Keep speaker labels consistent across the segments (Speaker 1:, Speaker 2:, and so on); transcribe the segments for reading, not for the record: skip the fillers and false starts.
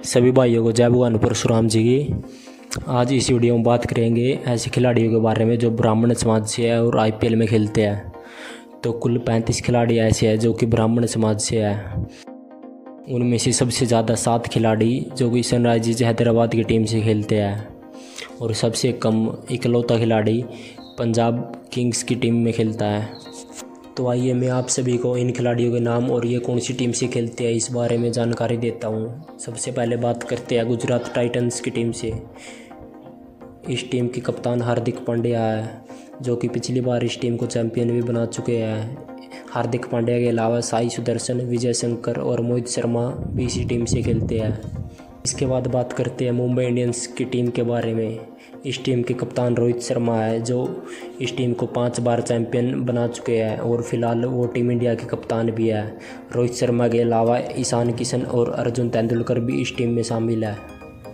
Speaker 1: सभी भाइयों को जय भगवान परशुराम जी की। आज इस वीडियो में बात करेंगे ऐसे खिलाड़ियों के बारे में जो ब्राह्मण समाज से है और आईपीएल में खेलते हैं। तो कुल 35 खिलाड़ी ऐसे हैं जो कि ब्राह्मण समाज से है। उनमें से सबसे ज़्यादा 7 खिलाड़ी जो कि सनराइजर्स हैदराबाद की टीम से खेलते हैं और सबसे कम इकलौता खिलाड़ी पंजाब किंग्स की टीम में खेलता है। तो आइए मैं आप सभी को इन खिलाड़ियों के नाम और ये कौन सी टीम से खेलते हैं इस बारे में जानकारी देता हूँ। सबसे पहले बात करते हैं गुजरात टाइटंस की टीम से। इस टीम के कप्तान हार्दिक पांड्या है जो कि पिछली बार इस टीम को चैंपियन भी बना चुके हैं। हार्दिक पांड्या के अलावा साई सुदर्शन, विजय शंकर और मोहित शर्मा भी इसी टीम से खेलते हैं। इसके बाद बात करते हैं मुंबई इंडियंस की टीम के बारे में। इस टीम के कप्तान रोहित शर्मा है जो इस टीम को 5 बार चैंपियन बना चुके हैं और फिलहाल वो टीम इंडिया के कप्तान भी है। रोहित शर्मा के अलावा ईशान किशन और अर्जुन तेंदुलकर भी इस टीम में शामिल है।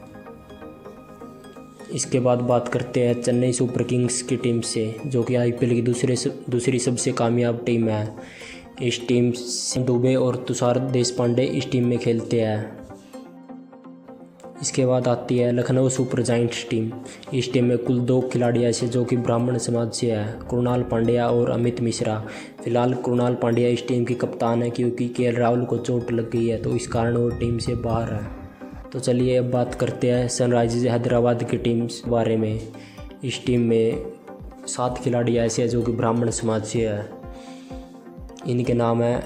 Speaker 1: इसके बाद बात करते हैं चेन्नई सुपर किंग्स की टीम से जो कि आईपीएल की दूसरी सबसे कामयाब टीम है। इस टीम से दुबे और तुषार देशपांडे इस टीम में खेलते हैं। इसके बाद आती है लखनऊ सुपर जायंट्स टीम। इस टीम में कुल 2 खिलाड़ी ऐसे जो कि ब्राह्मण समाज से है, कृणाल पांड्या और अमित मिश्रा। फिलहाल कृणाल पांड्या इस टीम की कप्तान है क्योंकि केएल राहुल को चोट लग गई है तो इस कारण वो टीम से बाहर है। तो चलिए अब बात करते हैं सनराइजर्स हैदराबाद की टीम के बारे में। इस टीम में 7 खिलाड़ी ऐसे हैं जो कि ब्राह्मण समाज से है। इनके नाम है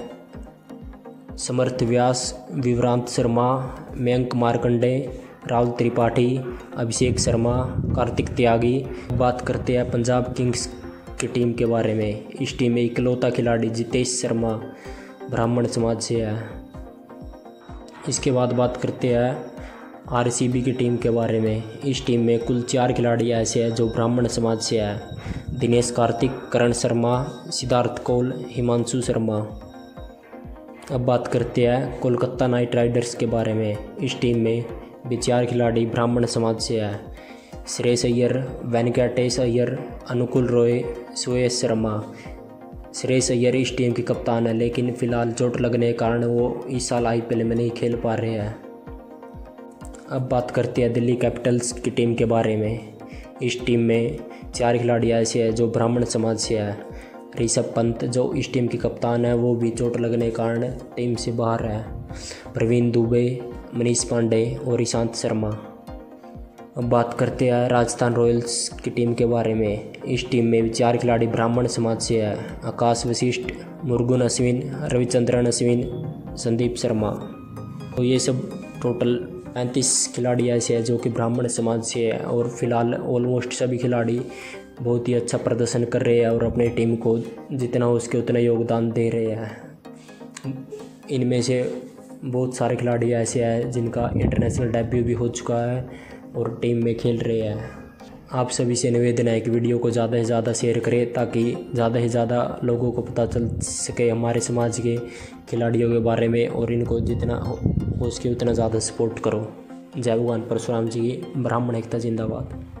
Speaker 1: समर्थ व्यास, विभ्रांत शर्मा, मयंक मार्कंडे, राहुल त्रिपाठी, अभिषेक शर्मा, कार्तिक त्यागी। बात करते हैं पंजाब किंग्स की टीम के बारे में। इस टीम में इकलौता खिलाड़ी जितेश शर्मा ब्राह्मण समाज से है। इसके बाद बात करते हैं आरसीबी की टीम के बारे में। इस टीम में कुल 4 खिलाड़ी ऐसे हैं जो ब्राह्मण समाज से है, दिनेश कार्तिक, करण शर्मा, सिद्धार्थ कौल, हिमांशु शर्मा। अब बात करते हैं कोलकाता नाइट राइडर्स के बारे में। इस टीम में भी 4 खिलाड़ी ब्राह्मण समाज से है, श्रेयस अय्यर, वेंकटेश अय्यर, अनुकुल रॉय, सुयश शर्मा। श्रेयस अय्यर इस टीम के कप्तान है लेकिन फ़िलहाल चोट लगने के कारण वो इस साल आईपीएल में नहीं खेल पा रहे हैं। अब बात करते हैं दिल्ली कैपिटल्स की टीम के बारे में। इस टीम में 4 खिलाड़ी ऐसे हैं जो ब्राह्मण समाज से है। ऋषभ पंत जो इस टीम के कप्तान है वो भी चोट लगने के कारण टीम से बाहर है। प्रवीण दुबे, मनीष पांडे और ईशांत शर्मा। अब बात करते हैं राजस्थान रॉयल्स की टीम के बारे में। इस टीम में 4 खिलाड़ी ब्राह्मण समाज से है, आकाश वशिष्ठ, मुरुगन अश्विन, रविचंद्रन अश्विन, संदीप शर्मा। तो ये सब टोटल 35 खिलाड़ी ऐसे हैं जो कि ब्राह्मण समाज से है और फिलहाल ऑलमोस्ट सभी खिलाड़ी बहुत ही अच्छा प्रदर्शन कर रहे हैं और अपने टीम को जितना हो सके उतना योगदान दे रहे हैं। इनमें से बहुत सारे खिलाड़ी ऐसे हैं जिनका इंटरनेशनल डेब्यू भी हो चुका है और टीम में खेल रहे हैं। आप सभी से निवेदन है कि वीडियो को ज़्यादा से ज़्यादा शेयर करें ताकि ज़्यादा से ज़्यादा लोगों को पता चल सके हमारे समाज के खिलाड़ियों के बारे में और इनको जितना हो सके उतना ज़्यादा सपोर्ट करो। जय भगवान परशुराम जी की। ब्राह्मण एकता जिंदाबाद।